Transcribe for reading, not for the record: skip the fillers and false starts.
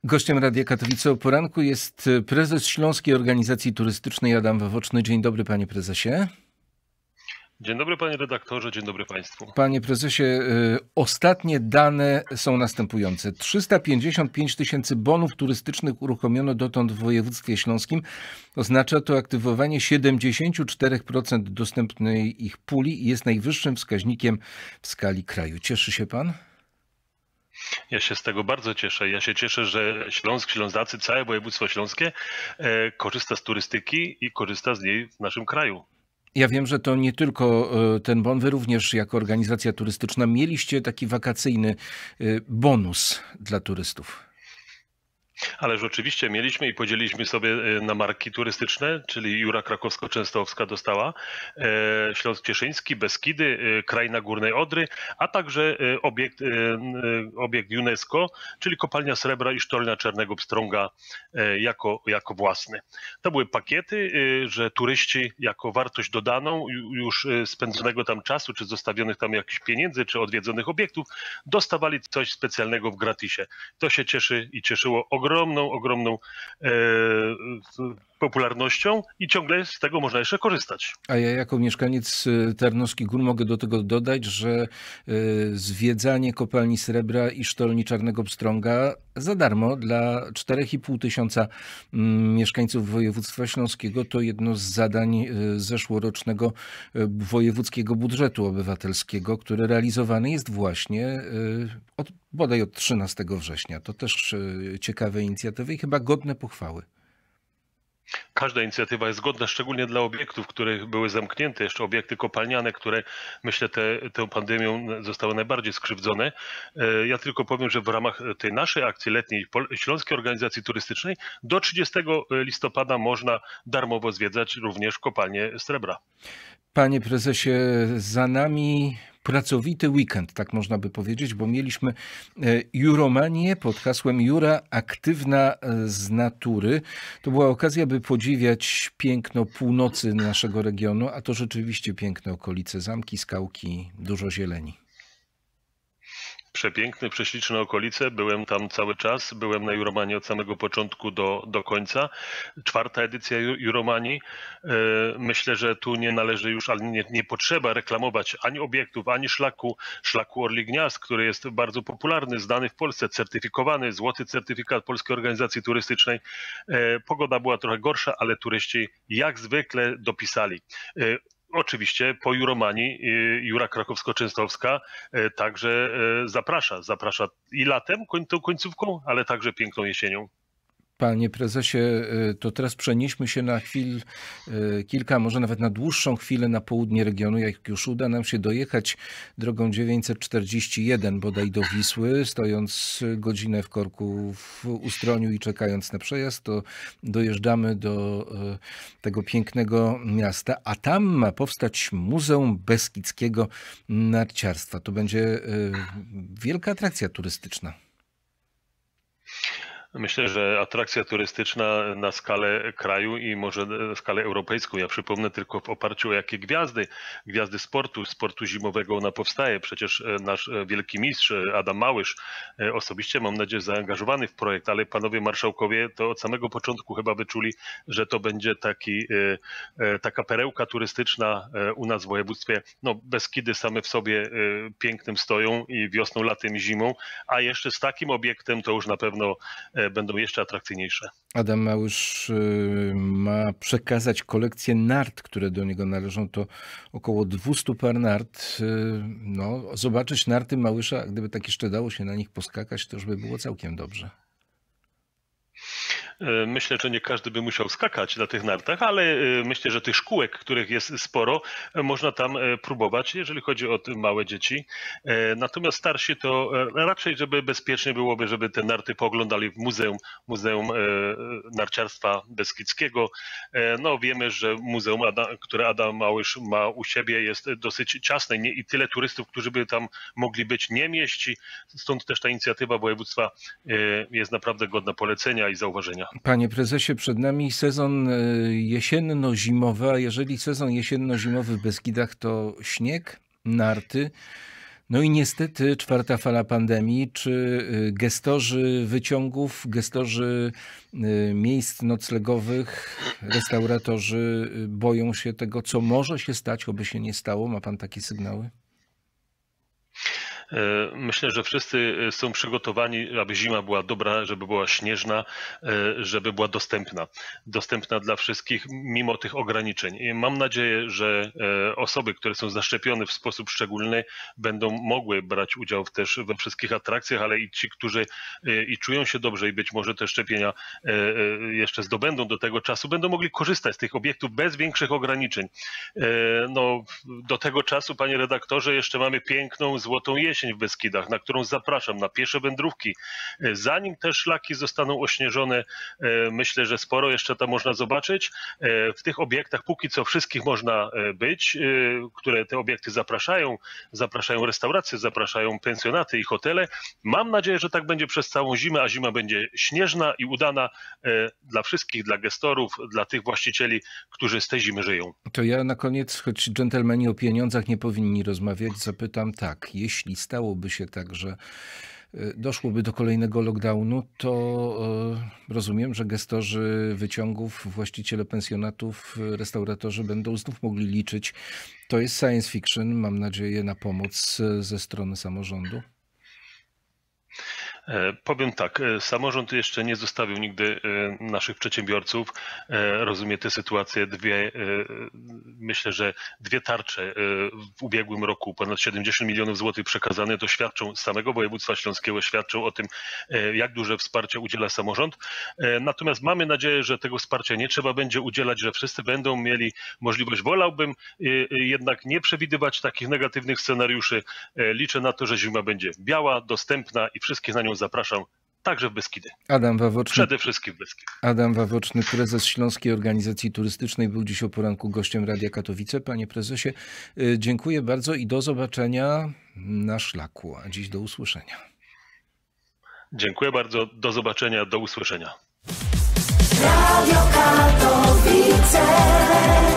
Gościem Radia Katowice o poranku jest prezes Śląskiej Organizacji Turystycznej Adam Wawoczny. Dzień dobry, panie prezesie. Dzień dobry, panie redaktorze, dzień dobry państwu. Panie prezesie, ostatnie dane są następujące. 355 tysięcy bonów turystycznych uruchomiono dotąd w województwie śląskim. Oznacza to aktywowanie 74% dostępnej ich puli i jest najwyższym wskaźnikiem w skali kraju. Cieszy się pan? Ja się z tego bardzo cieszę. Ja się cieszę, że Śląsk, Ślązacy, całe województwo śląskie korzysta z turystyki i korzysta z niej w naszym kraju. Ja wiem, że to nie tylko ten bon, wy również jako organizacja turystyczna mieliście taki wakacyjny bonus dla turystów. Ależ oczywiście mieliśmy i podzieliliśmy sobie na marki turystyczne, czyli Jura Krakowsko-Częstochowska dostała, Śląsk Cieszyński, Beskidy, Kraina Górnej Odry, a także obiekt UNESCO, czyli Kopalnia Srebra i Sztolnia Czarnego Pstrąga jako własny. To były pakiety, że turyści jako wartość dodaną już spędzonego tam czasu, czy zostawionych tam jakichś pieniędzy, czy odwiedzonych obiektów, dostawali coś specjalnego w gratisie. To się cieszy i cieszyło ogromną popularnością i ciągle z tego można jeszcze korzystać. A ja jako mieszkaniec Tarnowskich Gór mogę do tego dodać, że zwiedzanie Kopalni Srebra i Sztolni Czarnego Pstrąga za darmo dla 4,5 tysiąca mieszkańców województwa śląskiego to jedno z zadań zeszłorocznego wojewódzkiego budżetu obywatelskiego, które realizowane jest właśnie bodaj od 13 września. To też ciekawe inicjatywy i chyba godne pochwały. Każda inicjatywa jest godna, szczególnie dla obiektów, które były zamknięte, jeszcze obiekty kopalniane, które myślę tą pandemią zostały najbardziej skrzywdzone. Ja tylko powiem, że w ramach tej naszej akcji letniej Śląskiej Organizacji Turystycznej do 30 listopada można darmowo zwiedzać również kopalnię Srebra. Panie prezesie, za nami pracowity weekend, tak można by powiedzieć, bo mieliśmy Juromanię pod hasłem Jura aktywna z natury. To była okazja, by podziwiać piękno północy naszego regionu, a to rzeczywiście piękne okolice, zamki, skałki, dużo zieleni. Przepiękne, prześliczne okolice. Byłem tam cały czas. Byłem na Juromanii od samego początku do końca. 4. edycja Juromanii. Myślę, że tu nie należy już, ale nie potrzeba reklamować ani obiektów, ani szlaku Orli Gniazd, który jest bardzo popularny, znany w Polsce, certyfikowany, złoty certyfikat Polskiej Organizacji Turystycznej. Pogoda była trochę gorsza, ale turyści jak zwykle dopisali. Oczywiście po Juromanii Jura Krakowsko-Częstochowska także zaprasza i latem, tą końcówką, ale także piękną jesienią. Panie prezesie, to teraz przenieśmy się na kilka, może nawet na dłuższą chwilę na południe regionu. Jak już uda nam się dojechać drogą 941 bodaj do Wisły, stojąc godzinę w korku w Ustroniu i czekając na przejazd, to dojeżdżamy do tego pięknego miasta, a tam ma powstać Muzeum Beskidzkiego Narciarstwa. To będzie wielka atrakcja turystyczna. Myślę, że atrakcja turystyczna na skalę kraju i może na skalę europejską. Ja przypomnę tylko w oparciu o jakie gwiazdy sportu zimowego ona powstaje. Przecież nasz wielki mistrz Adam Małysz osobiście, mam nadzieję, zaangażowany w projekt, ale panowie marszałkowie to od samego początku chyba wyczuli, że to będzie taka perełka turystyczna u nas w województwie. No, Beskidy same w sobie pięknym stoją i wiosną, latem i zimą, a jeszcze z takim obiektem to już na pewno będą jeszcze atrakcyjniejsze. Adam Małysz ma przekazać kolekcję nart, które do niego należą. To około 200 par nart. No, zobaczyć narty Małysza, a gdyby tak jeszcze dało się na nich poskakać, to już by było całkiem dobrze. Myślę, że nie każdy by musiał skakać na tych nartach, ale myślę, że tych szkółek, których jest sporo, można tam próbować, jeżeli chodzi o te małe dzieci. Natomiast starsi to raczej, żeby bezpiecznie byłoby, żeby te narty pooglądali w Muzeum Narciarstwa Beskidzkiego. No wiemy, że muzeum, które Adam Małysz ma u siebie, jest dosyć ciasne. Nie i tyle turystów, którzy by tam mogli być, nie mieści. Stąd też ta inicjatywa województwa jest naprawdę godna polecenia i zauważenia. Panie prezesie, przed nami sezon jesienno-zimowy, a jeżeli sezon jesienno-zimowy w Beskidach to śnieg, narty, No i niestety czwarta fala pandemii. Czy gestorzy wyciągów, gestorzy miejsc noclegowych, restauratorzy boją się tego, co może się stać, oby się nie stało? Ma pan takie sygnały? Myślę, że wszyscy są przygotowani, aby zima była dobra, żeby była śnieżna, żeby była dostępna. Dostępna dla wszystkich, mimo tych ograniczeń. I mam nadzieję, że osoby, które są zaszczepione w sposób szczególny, będą mogły brać udział też we wszystkich atrakcjach, ale i ci, którzy i czują się dobrze i być może te szczepienia jeszcze zdobędą do tego czasu, będą mogli korzystać z tych obiektów bez większych ograniczeń. No, do tego czasu, panie redaktorze, jeszcze mamy piękną, złotą jesień w Beskidach, na którą zapraszam, na piesze wędrówki. Zanim te szlaki zostaną ośnieżone, myślę, że sporo jeszcze tam można zobaczyć. W tych obiektach póki co wszystkich można być, które te obiekty zapraszają restauracje, zapraszają pensjonaty i hotele. Mam nadzieję, że tak będzie przez całą zimę, a zima będzie śnieżna i udana dla wszystkich, dla gestorów, dla tych właścicieli, którzy z tej zimy żyją. To ja na koniec, choć dżentelmeni o pieniądzach nie powinni rozmawiać, zapytam tak, jeśli stałoby się tak, że doszłoby do kolejnego lockdownu, to rozumiem, że gestorzy wyciągów, właściciele pensjonatów, restauratorzy będą znów mogli liczyć. To jest science fiction, mam nadzieję, na pomoc ze strony samorządu. Powiem tak, samorząd jeszcze nie zostawił nigdy naszych przedsiębiorców. Rozumie tę sytuację. Myślę, że dwie tarcze w ubiegłym roku, ponad 70 milionów złotych przekazane, to świadczą z samego województwa śląskiego, świadczą o tym, jak duże wsparcie udziela samorząd. Natomiast mamy nadzieję, że tego wsparcia nie trzeba będzie udzielać, że wszyscy będą mieli możliwość. Wolałbym jednak nie przewidywać takich negatywnych scenariuszy. Liczę na to, że zima będzie biała, dostępna i wszystkich na nią zapraszam, także w Beskidy. Adam Wawoczny, przede wszystkim w Beskidy. Adam Wawoczny, prezes Śląskiej Organizacji Turystycznej, był dziś o poranku gościem Radia Katowice. Panie prezesie, dziękuję bardzo i do zobaczenia na szlaku, a dziś do usłyszenia. Dziękuję bardzo, do zobaczenia, do usłyszenia. Radio Katowice.